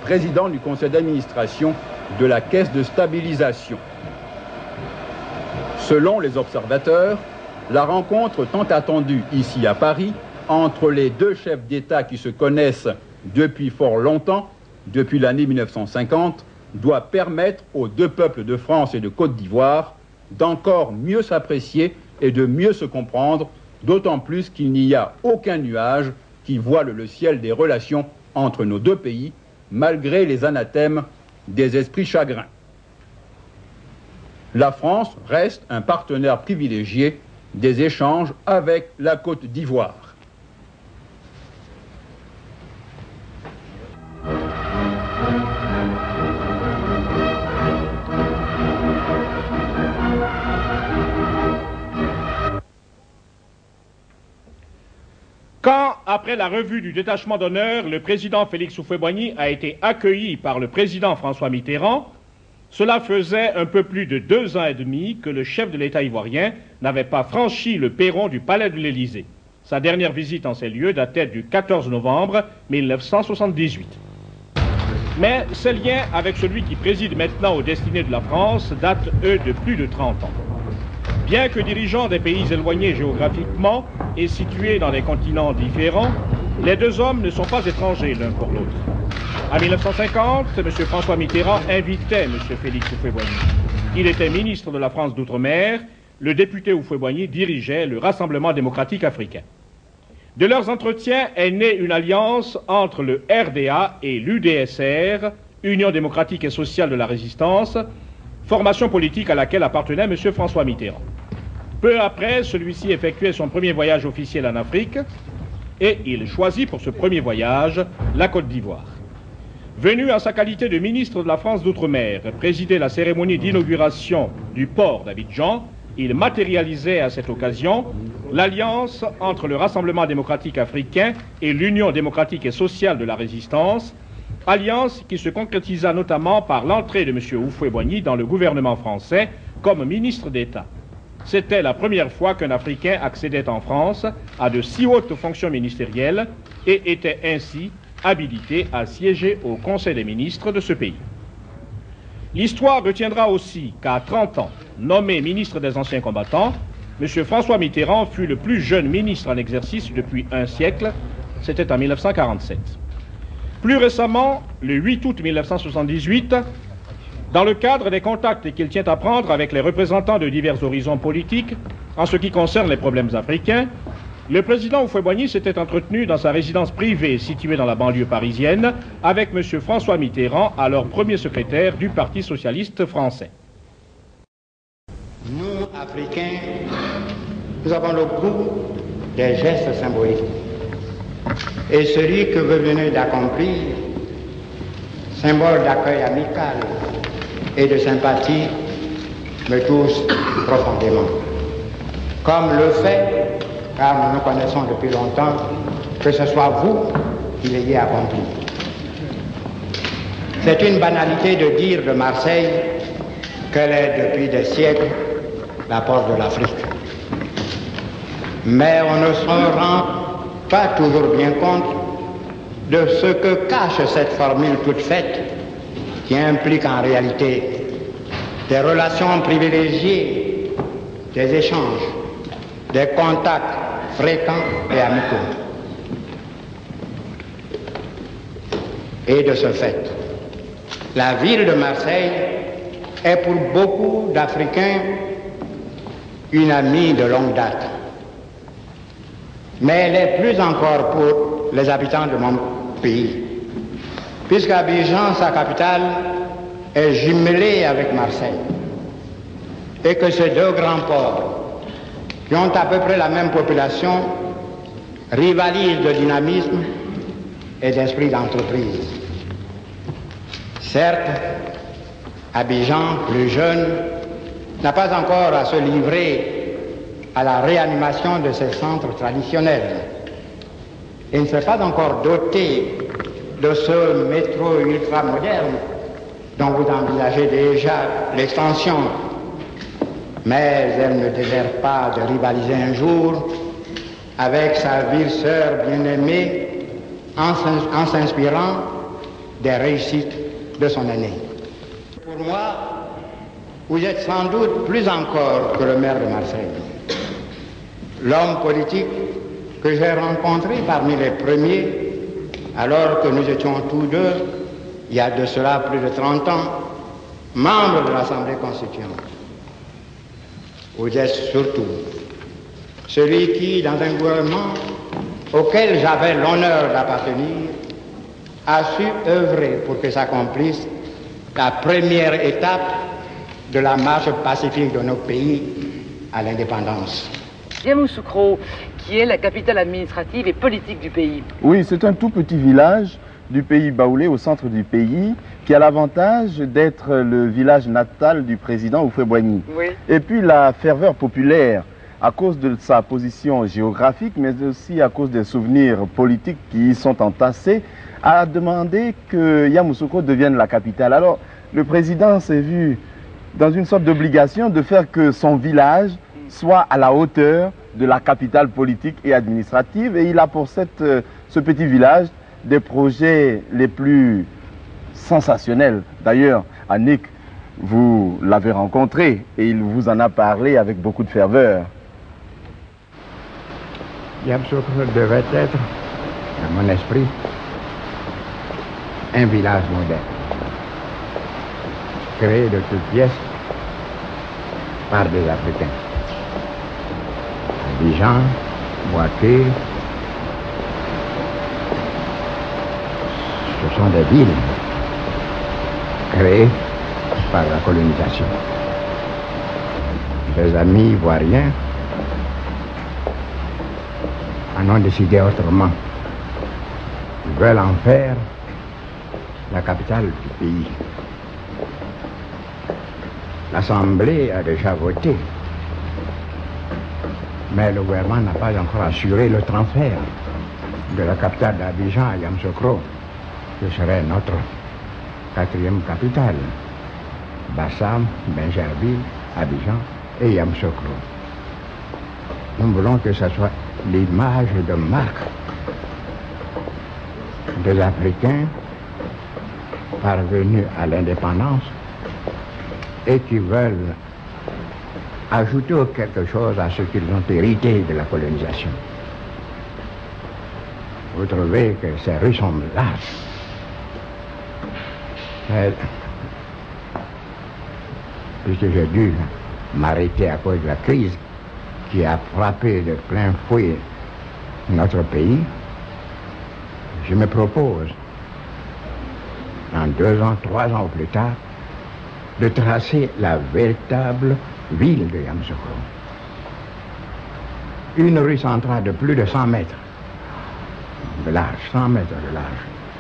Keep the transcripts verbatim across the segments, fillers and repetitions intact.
président du conseil d'administration de la Caisse de stabilisation. Selon les observateurs, la rencontre tant attendue ici à Paris entre les deux chefs d'État qui se connaissent depuis fort longtemps, depuis l'année mille neuf cent cinquante, doit permettre aux deux peuples de France et de Côte d'Ivoire d'encore mieux s'apprécier et de mieux se comprendre, d'autant plus qu'il n'y a aucun nuage qui voile le ciel des relations entre nos deux pays, malgré les anathèmes des esprits chagrins. La France reste un partenaire privilégié des échanges avec la Côte d'Ivoire. Quand, après la revue du détachement d'honneur, le président Félix Houphouët-Boigny a été accueilli par le président François Mitterrand, cela faisait un peu plus de deux ans et demi que le chef de l'État ivoirien n'avait pas franchi le perron du palais de l'Élysée. Sa dernière visite en ces lieux datait du quatorze novembre mille neuf cent soixante-dix-huit. Mais ses liens avec celui qui préside maintenant aux destinées de la France datent, eux, de plus de trente ans. Bien que dirigeants des pays éloignés géographiquement et situés dans des continents différents, les deux hommes ne sont pas étrangers l'un pour l'autre. En mille neuf cent cinquante, M. François Mitterrand invitait M. Félix Houphouët-Boigny. Il était ministre de la France d'Outre-mer. Le député Houphouët-Boigny dirigeait le Rassemblement démocratique africain. De leurs entretiens est née une alliance entre le R D A et l'U D S R, Union démocratique et sociale de la résistance, formation politique à laquelle appartenait M. François Mitterrand. Peu après, celui-ci effectuait son premier voyage officiel en Afrique et il choisit pour ce premier voyage la Côte d'Ivoire. Venu en sa qualité de ministre de la France d'Outre-mer présider la cérémonie d'inauguration du port d'Abidjan, il matérialisait à cette occasion l'alliance entre le Rassemblement démocratique africain et l'Union démocratique et sociale de la résistance, alliance qui se concrétisa notamment par l'entrée de M. Houphouët-Boigny dans le gouvernement français comme ministre d'État. C'était la première fois qu'un Africain accédait en France à de si hautes fonctions ministérielles et était ainsi habilité à siéger au Conseil des ministres de ce pays. L'histoire retiendra aussi qu'à trente ans, nommé ministre des anciens combattants, M. François Mitterrand fut le plus jeune ministre en exercice depuis un siècle, c'était en mille neuf cent quarante-sept. Plus récemment, le huit août mille neuf cent soixante-dix-huit, dans le cadre des contacts qu'il tient à prendre avec les représentants de divers horizons politiques en ce qui concerne les problèmes africains, le président Houphouët-Boigny s'était entretenu dans sa résidence privée située dans la banlieue parisienne avec M. François Mitterrand, alors premier secrétaire du Parti socialiste français. Nous, Africains, nous avons le goût des gestes symboliques. Et celui que vous venez d'accomplir, symbole d'accueil amical et de sympathie, me touche profondément. Comme le fait, car nous nous connaissons depuis longtemps, que ce soit vous qui l'ayez accompli. C'est une banalité de dire de Marseille qu'elle est depuis des siècles la porte de l'Afrique. Mais on ne se rend pas toujours bien compte de ce que cache cette formule toute faite qui implique en réalité des relations privilégiées, des échanges, des contacts fréquents et amicaux. Et de ce fait, la ville de Marseille est pour beaucoup d'Africains une amie de longue date. Mais elle est plus encore pour les habitants de mon pays, puisqu'Abidjan, sa capitale, est jumelée avec Marseille, et que ces deux grands ports, qui ont à peu près la même population, rivalisent de dynamisme et d'esprit d'entreprise. Certes, Abidjan, plus jeune, n'a pas encore à se livrer à la réanimation de ses centres traditionnels. Il ne s'est pas encore doté de ce métro ultra-moderne dont vous envisagez déjà l'extension. Mais elle ne désire pas de rivaliser un jour avec sa ville sœur bien-aimée en s'inspirant des réussites de son aîné. Pour moi, vous êtes sans doute plus encore que le maire de Marseille. L'homme politique que j'ai rencontré parmi les premiers, alors que nous étions tous deux, il y a de cela plus de trente ans, membres de l'Assemblée constituante. Vous êtes surtout celui qui, dans un gouvernement auquel j'avais l'honneur d'appartenir, a su œuvrer pour que s'accomplisse la première étape de la marche pacifique de notre pays à l'indépendance. Yamoussoukro, qui est la capitale administrative et politique du pays. Oui, c'est un tout petit village du pays baoulé, au centre du pays, qui a l'avantage d'être le village natal du président Houphouët-Boigny. Oui. Et puis la ferveur populaire, à cause de sa position géographique, mais aussi à cause des souvenirs politiques qui y sont entassés, a demandé que Yamoussoukro devienne la capitale. Alors, le président s'est vu dans une sorte d'obligation de faire que son village soit à la hauteur de la capitale politique et administrative. Et il a pour cette, ce petit village des projets les plus sensationnels. D'ailleurs, Annick, vous l'avez rencontré et il vous en a parlé avec beaucoup de ferveur. Yamoussoukro devait être, dans mon esprit, un village moderne, créé de toutes pièces par des Africains. Abidjan, Bouaké, ce sont des villes créées par la colonisation. Les amis ivoiriens en ont décidé autrement. Ils veulent en faire la capitale du pays. L'Assemblée a déjà voté, mais le gouvernement n'a pas encore assuré le transfert de la capitale d'Abidjan à Yamoussoukro, qui serait notre quatrième capitale. Bassam, Benjerville, Abidjan et Yamoussoukro. Nous voulons que ce soit l'image de marque des Africains parvenus à l'indépendance et qui veulent ajouter quelque chose à ce qu'ils ont hérité de la colonisation. Vous trouvez que ces rues sont larges. Mais, puisque j'ai dû m'arrêter à cause de la crise qui a frappé de plein fouet notre pays, je me propose, en deux ans, trois ans ou plus tard, de tracer la véritable ville de Yamoussoukro. Une rue centrale de plus de cent mètres de large, cent mètres de large.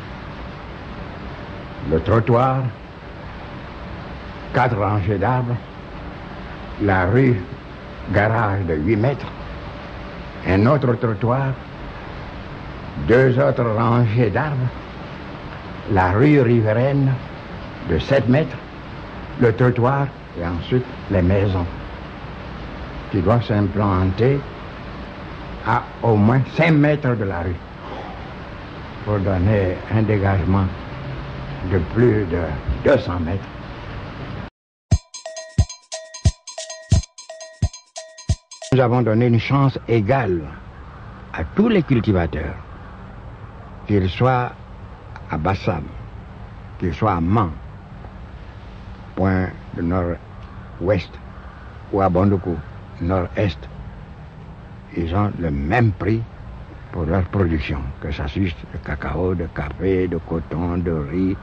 Le trottoir, quatre rangées d'arbres, la rue garage de huit mètres, un autre trottoir, deux autres rangées d'arbres, la rue riveraine de sept mètres, le trottoir et ensuite les maisons qui doivent s'implanter à au moins cinq mètres de la rue pour donner un dégagement de plus de deux cents mètres. Nous avons donné une chance égale à tous les cultivateurs, qu'ils soient à Bassam, qu'ils soient à Man, point de nord-ouest, ou à Bondoukou, nord-est. Ils ont le même prix pour leur production, que ça soit de cacao, de café, de coton, de riz.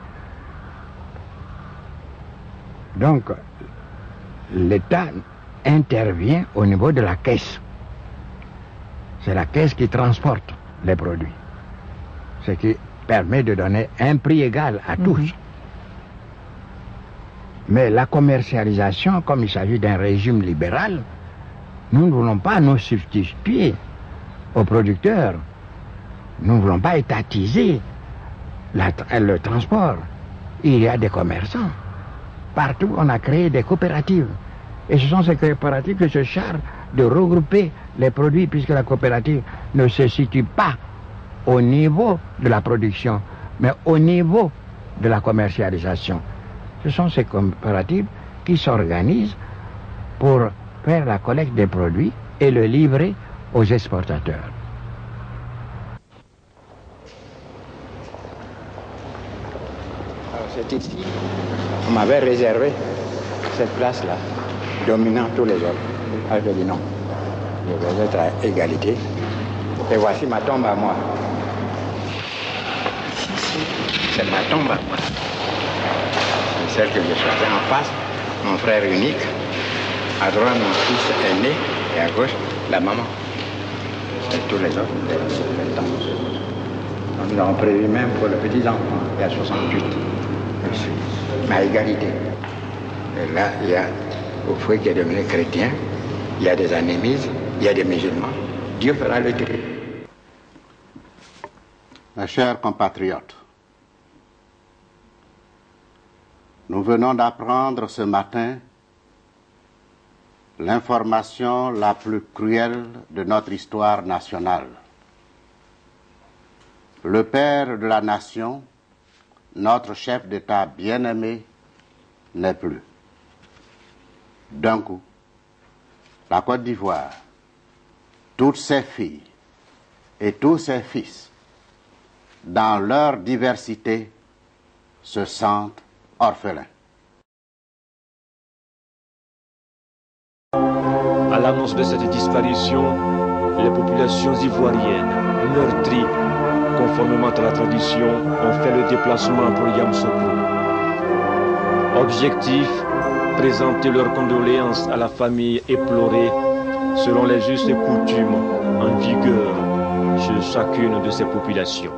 Donc, l'État intervient au niveau de la caisse. C'est la caisse qui transporte les produits, ce qui permet de donner un prix égal à tous. Mm-hmm. Mais la commercialisation, comme il s'agit d'un régime libéral, nous ne voulons pas nous substituer aux producteurs. Nous ne voulons pas étatiser la, le transport. Il y a des commerçants. Partout, on a créé des coopératives. Et ce sont ces coopératives qui se chargent de regrouper les produits, puisque la coopérative ne se situe pas au niveau de la production, mais au niveau de la commercialisation. Ce sont ces coopératives qui s'organisent pour faire la collecte des produits et le livrer aux exportateurs. C'est ici, on m'avait réservé cette place-là, dominant tous les autres. Alors je dis non, je vais être à égalité. Et voici ma tombe à moi. C'est ma tombe à moi. C'est celle que j'ai choisie en face, mon frère unique. À droite, mon fils aîné, et à gauche, la maman. Et tous les autres, les temps. Nous avons prévu même pour le petit enfant, il y a soixante-huit. Mais à égalité. Et là, il y a Oufoué qui est devenu chrétien, il y a des anémises, il y a des musulmans. Dieu fera le tri. Mes chers compatriotes, nous venons d'apprendre ce matin l'information la plus cruelle de notre histoire nationale. Le père de la nation, notre chef d'État bien-aimé, n'est plus. D'un coup, la Côte d'Ivoire, toutes ses filles et tous ses fils, dans leur diversité, se sentent orphelins. À l'annonce de cette disparition, les populations ivoiriennes, meurtries, conformément à la tradition, ont fait le déplacement pour Yamoussoukro. Objectif, présenter leurs condoléances à la famille éplorée selon les justes coutumes en vigueur chez chacune de ces populations.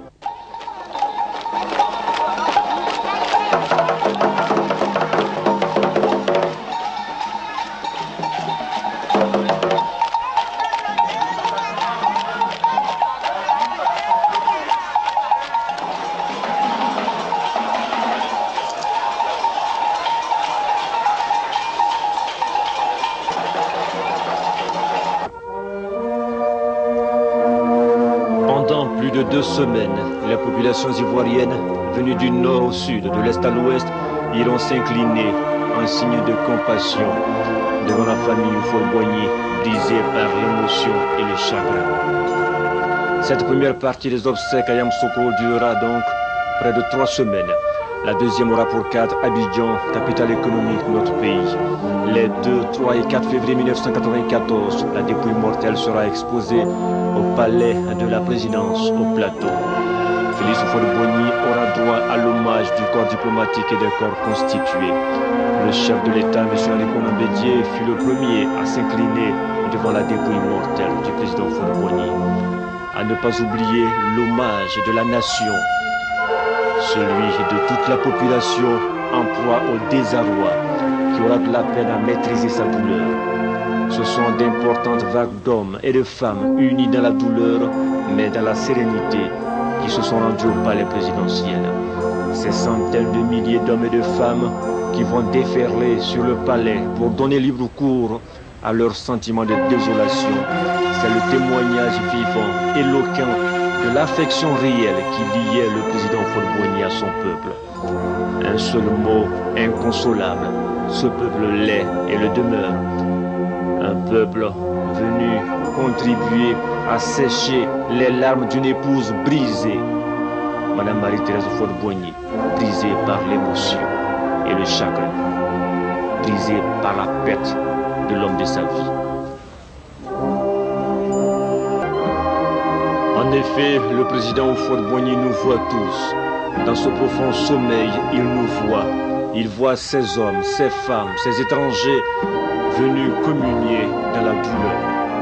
Deux semaines, les populations ivoiriennes, venues du nord au sud, de l'est à l'ouest, iront s'incliner en signe de compassion devant la famille Houphouët-Boigny, brisée par l'émotion et le chagrin. Cette première partie des obsèques à Yamoussoukro durera donc près de trois semaines. La deuxième aura pour cadre Abidjan, capitale économique de notre pays. Les deux, trois et quatre février mille neuf cent quatre-vingt-quatorze, la dépouille mortelle sera exposée au palais de la présidence au plateau. Félix Houphouët-Boigny aura droit à l'hommage du corps diplomatique et des corps constitués. Le chef de l'État, M. Aliko Mbédié, fut le premier à s'incliner devant la dépouille mortelle du président Houphouët-Boigny. À ne pas oublier l'hommage de la nation, celui de toute la population en proie au désarroi, qui aura de la peine à maîtriser sa douleur. Ce sont d'importantes vagues d'hommes et de femmes unis dans la douleur, mais dans la sérénité, qui se sont rendus au palais présidentiel. Ces centaines de milliers d'hommes et de femmes qui vont déferler sur le palais pour donner libre cours à leur sentiment de désolation. C'est le témoignage vivant, éloquent, de l'affection réelle qui liait le président Houphouët-Boigny à son peuple. Un seul mot inconsolable, ce peuple l'est et le demeure. Un peuple venu contribuer à sécher les larmes d'une épouse brisée, Madame Marie-Thérèse Houphouët-Boigny, brisée par l'émotion et le chagrin, brisée par la perte de l'homme de sa vie. En effet, le président Houphouët-Boigny nous voit tous. Dans ce profond sommeil, il nous voit. Il voit ces hommes, ces femmes, ces étrangers venus communier dans la douleur.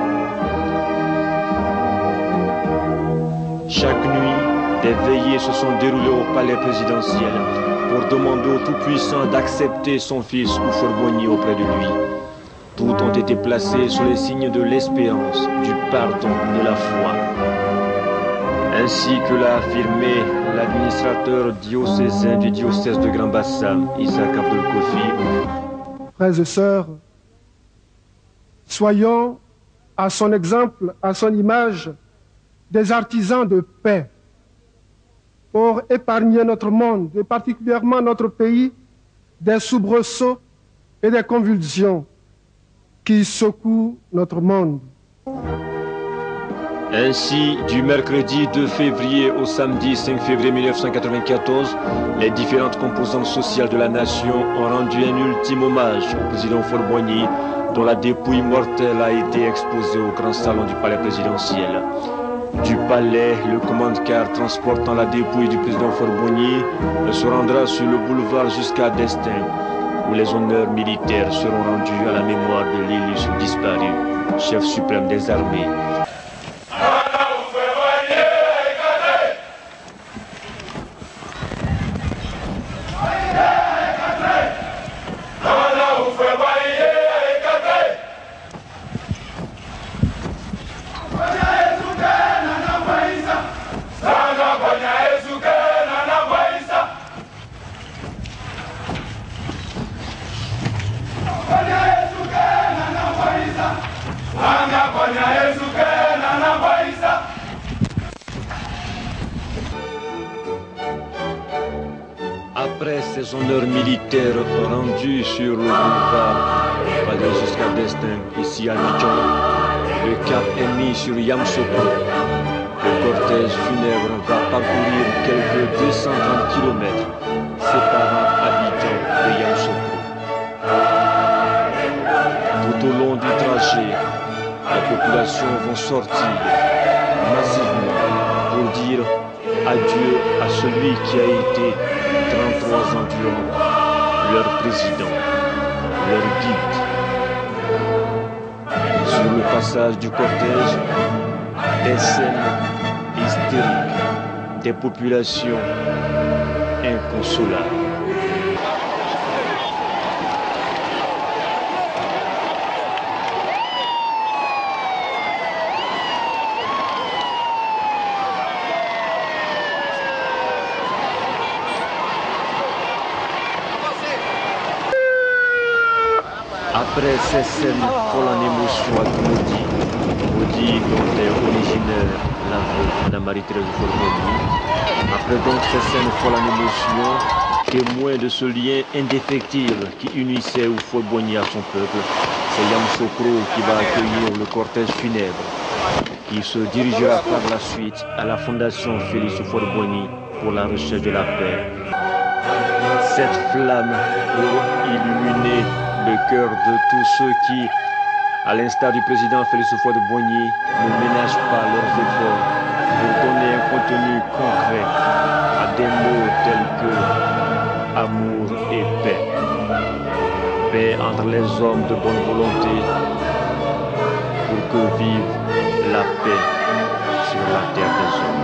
Chaque nuit, des veillées se sont déroulées au palais présidentiel pour demander au Tout-Puissant d'accepter son fils Houphouët-Boigny auprès de lui. Toutes ont été placées sous les signes de l'espérance, du pardon, de la foi. Ainsi que l'a affirmé l'administrateur diocésain du diocèse de Grand Bassam, Isaac Abdel Kofi. Frères et sœurs, soyons à son exemple, à son image, des artisans de paix. pour épargner notre monde, et particulièrement notre pays, des soubresauts et des convulsions qui secouent notre monde. Ainsi, du mercredi deux février au samedi cinq février mille neuf cent quatre-vingt-quatorze, les différentes composantes sociales de la nation ont rendu un ultime hommage au président Faure-Boigny, dont la dépouille mortelle a été exposée au grand salon du palais présidentiel. Du palais, le commande-car transportant la dépouille du président Faure-Boigny se rendra sur le boulevard jusqu'à Destin, où les honneurs militaires seront rendus à la mémoire de l'illustre disparu, chef suprême des armées. Après ces honneurs militaires rendus sur le boulevard, aller jusqu'à Destin, ici à Abidjan, le cap est mis sur Yamoussoukro. Le cortège funèbre va parcourir quelques deux cent trente kilomètres séparant Abidjan de Yamoussoukro. Tout au long du trajet, la population va sortir massivement pour dire adieu à celui qui a été trente-trois ans durant leur président, leur guide. Sur le passage du cortège, des scènes hystériques, des populations inconsolables. Après ces scènes folles en émotion à Maudit, Maudit dont est originaire la veuve Madame Marie-Thérèse Faure-Boigny, après donc ces scènes folles en émotion, témoin de ce lien indéfectible qui unissait Faure-Boigny à son peuple, c'est Yamoussoukro qui va accueillir le cortège funèbre, qui se dirigera par la suite à la Fondation Félix Faure-Boigny pour la recherche de la paix. Cette flamme pour illuminer le cœur de tous ceux qui, à l'instar du président Félix Faure-Boigny, ne ménagent pas leurs efforts pour donner un contenu concret à des mots tels que amour et paix. Paix entre les hommes de bonne volonté pour que vive la paix sur la terre des hommes.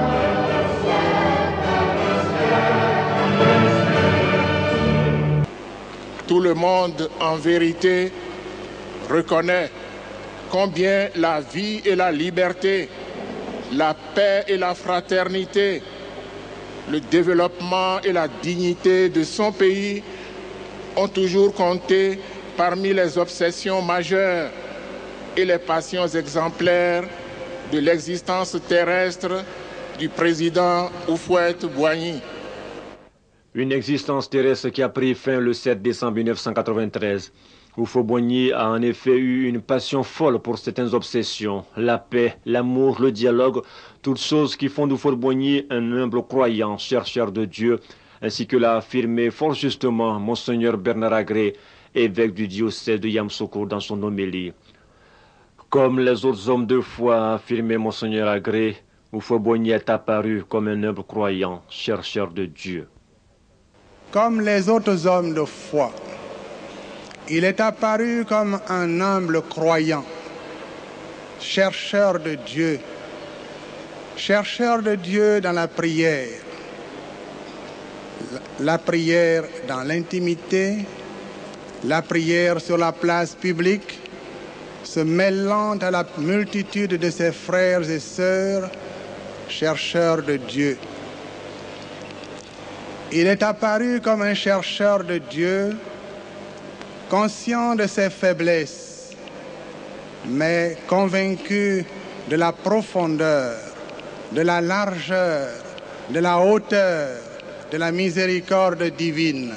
Tout le monde, en vérité, reconnaît combien la vie et la liberté, la paix et la fraternité, le développement et la dignité de son pays ont toujours compté parmi les obsessions majeures et les passions exemplaires de l'existence terrestre du président Houphouët-Boigny. Une existence terrestre qui a pris fin le sept décembre mille neuf cent quatre-vingt-treize. Faure-Boigny a en effet eu une passion folle pour certaines obsessions, la paix, l'amour, le dialogue, toutes choses qui font de Faure-Boigny un humble croyant, chercheur de Dieu, ainsi que l'a affirmé fort justement Monseigneur Bernard Agré, évêque du diocèse de Yamoussoukro dans son homélie. Comme les autres hommes de foi, a affirmé Monseigneur Agré, Faure-Boigny est apparu comme un humble croyant, chercheur de Dieu. Comme les autres hommes de foi, il est apparu comme un humble croyant, chercheur de Dieu, chercheur de Dieu dans la prière, la prière dans l'intimité, la prière sur la place publique, se mêlant à la multitude de ses frères et sœurs, chercheurs de Dieu. Il est apparu comme un chercheur de Dieu, conscient de ses faiblesses, mais convaincu de la profondeur, de la largeur, de la hauteur de la miséricorde divine.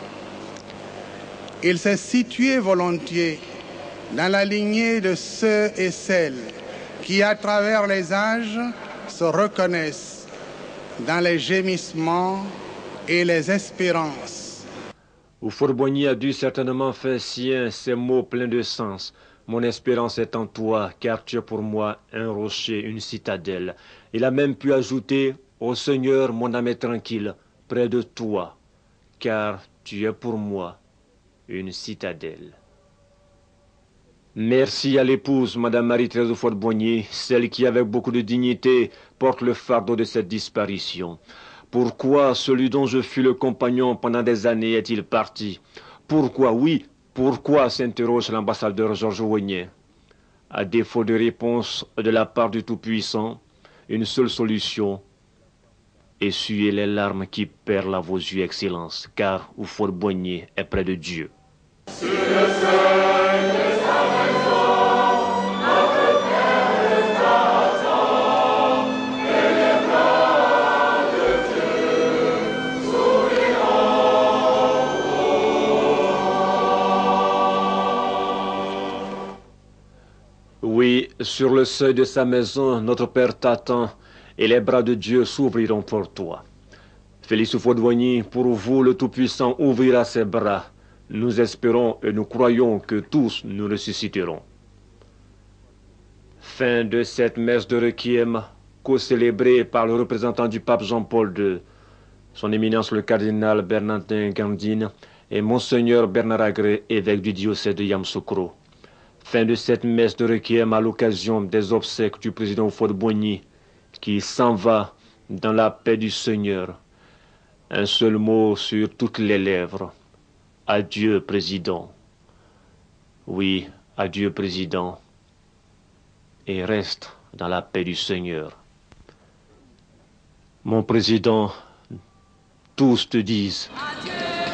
Il s'est situé volontiers dans la lignée de ceux et celles qui, à travers les âges, se reconnaissent dans les gémissements et les espérances. Houphouët-Boigny a dû certainement faire sien ces mots pleins de sens. Mon espérance est en toi, car tu es pour moi un rocher, une citadelle. Il a même pu ajouter, ô Seigneur, mon âme est tranquille, près de toi, car tu es pour moi une citadelle. Merci à l'épouse, Madame Marie-Thérèse Houphouët-Boigny, celle qui, avec beaucoup de dignité, porte le fardeau de cette disparition. Pourquoi celui dont je fus le compagnon pendant des années est-il parti? Pourquoi, oui, pourquoi, s'interroge l'ambassadeur Georges Weah. À défaut de réponse de la part du Tout-Puissant, une seule solution, essuyez les larmes qui perlent à vos yeux, Excellence, car Houphouët-Boigny est près de Dieu. Sur le seuil de sa maison, notre terre t'attend, et les bras de Dieu souriront. Oui, sur le seuil de sa maison, notre Père t'attend, et les bras de Dieu s'ouvriront pour toi. Félix Houphouët-Boigny, pour vous, le Tout-Puissant ouvrira ses bras. Nous espérons et nous croyons que tous nous ressusciterons. Fin de cette messe de requiem, co-célébrée par le représentant du pape Jean-Paul deux, son éminence le cardinal Bernardin Gandine et Monseigneur Bernard Agré, évêque du diocèse de Yamoussoukro. Fin de cette messe de requiem à l'occasion des obsèques du président Houphouët-Boigny, qui s'en va dans la paix du Seigneur. Un seul mot sur toutes les lèvres. Adieu, Président. Oui, adieu, Président. Et reste dans la paix du Seigneur. Mon Président, tous te disent. Adieu.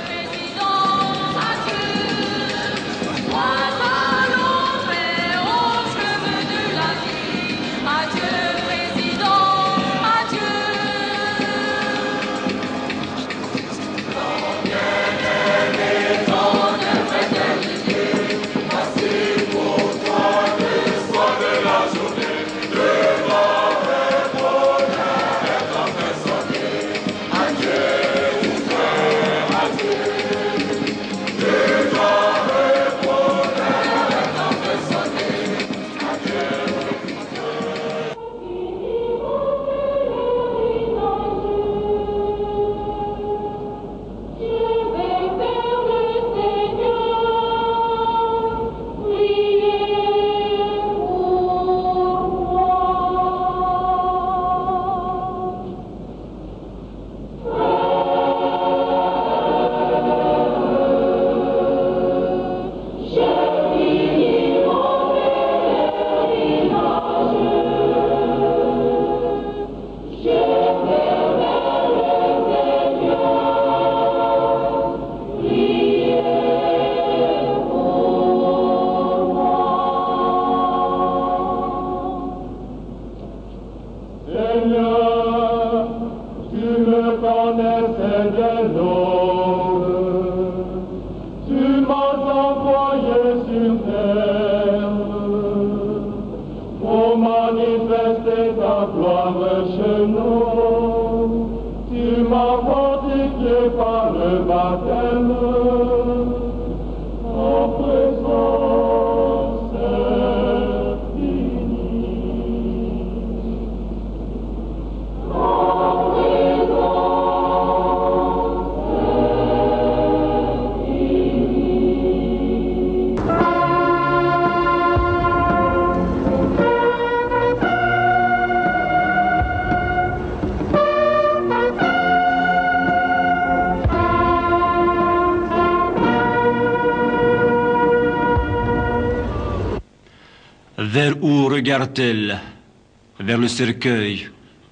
Vers où regarde-t-elle? Vers le cercueil.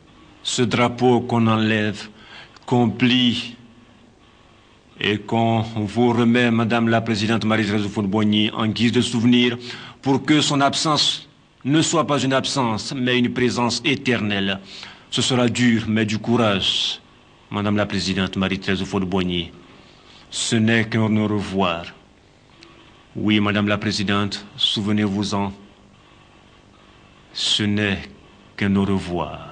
Ce drapeau qu'on enlève, qu'on plie et qu'on vous remet, Madame la Présidente Marie-Thérèse Houphouët-Boigny, en guise de souvenir, pour que son absence ne soit pas une absence, mais une présence éternelle. Ce sera dur, mais du courage, Madame la Présidente Marie-Thérèse Houphouët-Boigny. Ce n'est qu'un au revoir. Oui, Madame la Présidente, souvenez-vous-en. Ce n'est qu'un au revoir.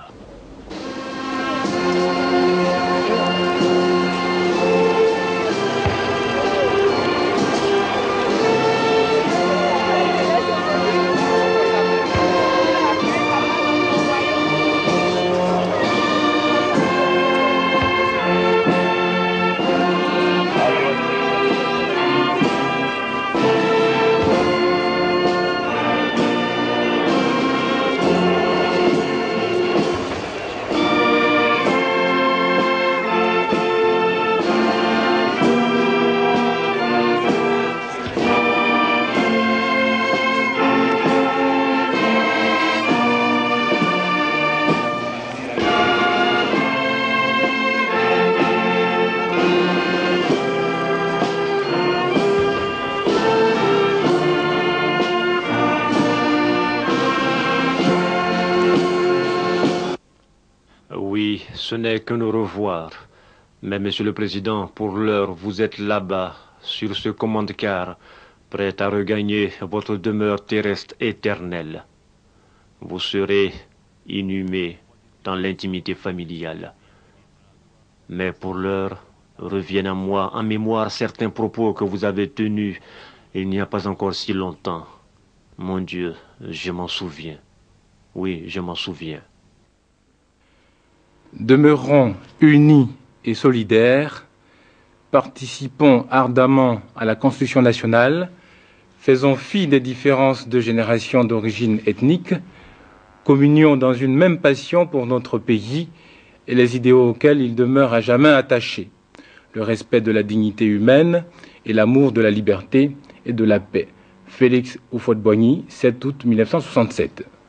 Oui, ce n'est qu'un au revoir. Mais, Monsieur le Président, pour l'heure, vous êtes là-bas, sur ce commande-car, prêt à regagner votre demeure terrestre éternelle. Vous serez inhumé dans l'intimité familiale. Mais pour l'heure, reviennent à moi en mémoire certains propos que vous avez tenus il n'y a pas encore si longtemps. Mon Dieu, je m'en souviens. Oui, je m'en souviens. Demeurons unis et solidaires, participons ardemment à la construction nationale, faisons fi des différences de génération d'origine ethnique, communions dans une même passion pour notre pays et les idéaux auxquels il demeure à jamais attaché, le respect de la dignité humaine et l'amour de la liberté et de la paix. Félix Houphouët-Boigny, sept août mille neuf cent soixante-sept.